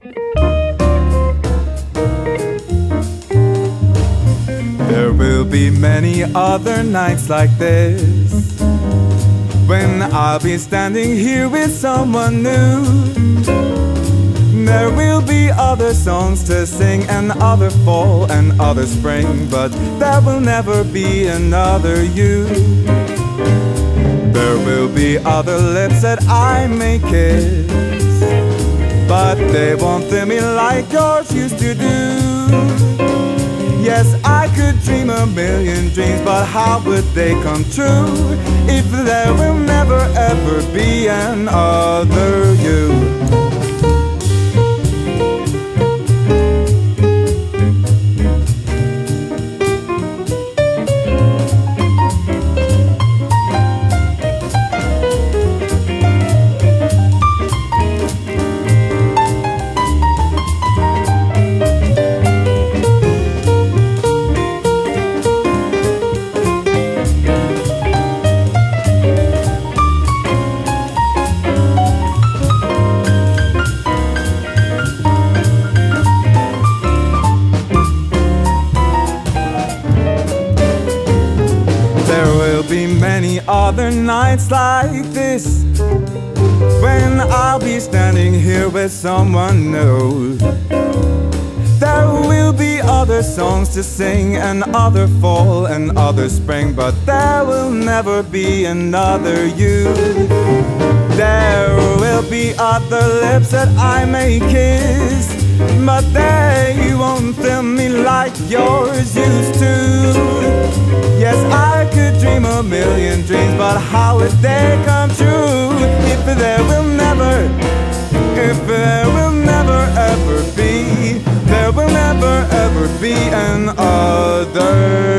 There will be many other nights like this, when I'll be standing here with someone new. There will be other songs to sing, and other fall and other spring, but there will never be another you. There will be other lips that I may kiss, but they won't thrill me like yours used to do. Yes, I could dream a million dreams, but how would they come true if there will never ever be another you? Other nights like this, when I'll be standing here with someone new. There will be other songs to sing, and other fall and other spring, but there will never be another you. There will be other lips that I may kiss, but they won't thrill me like yours used to. Yes, I could dream a million dreams, but how would they come true if there will never ever be, there will never ever be another